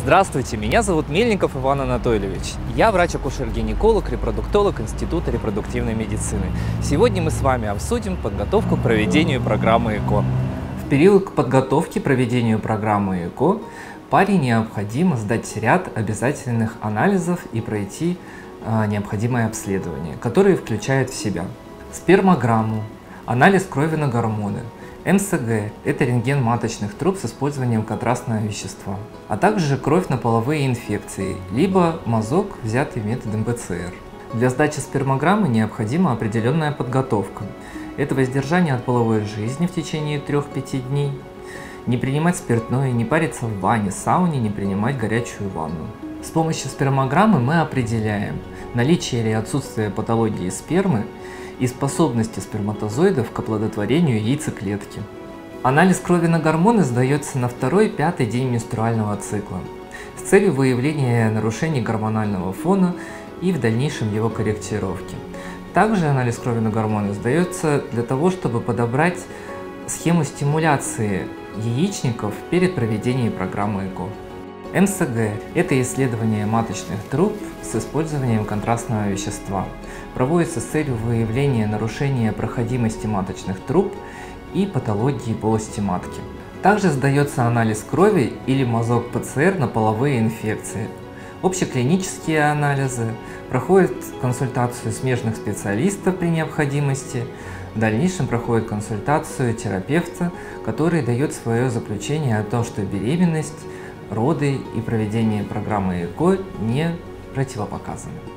Здравствуйте, меня зовут Мельников Иван Анатольевич. Я врач-акушер-гинеколог, репродуктолог Института репродуктивной медицины. Сегодня мы с вами обсудим подготовку к проведению программы ЭКО. В период к подготовке к проведению программы ЭКО паре необходимо сдать ряд обязательных анализов и пройти необходимое обследование, которые включают в себя спермограмму, анализ крови на гормоны, МСГ – это рентген маточных труб с использованием контрастного вещества, а также кровь на половые инфекции, либо мазок, взятый методом ПЦР. Для сдачи спермограммы необходима определенная подготовка. Это воздержание от половой жизни в течение 3-5 дней, не принимать спиртное, не париться в бане, сауне, не принимать горячую ванну. С помощью спермограммы мы определяем наличие или отсутствие патологии спермы и способности сперматозоидов к оплодотворению яйцеклетки. Анализ крови на гормоны сдается на 2-5 день менструального цикла с целью выявления нарушений гормонального фона и в дальнейшем его корректировки. Также анализ крови на гормоны сдается для того, чтобы подобрать схему стимуляции яичников перед проведением программы ЭКО. МСГ – это исследование маточных труб с использованием контрастного вещества. Проводится с целью выявления нарушения проходимости маточных труб и патологии полости матки. Также сдается анализ крови или мазок ПЦР на половые инфекции. Общеклинические анализы, проходят консультацию смежных специалистов при необходимости, в дальнейшем проходит консультацию терапевта, который дает свое заключение о том, что беременность, роды и проведение программы ЭКО не противопоказаны.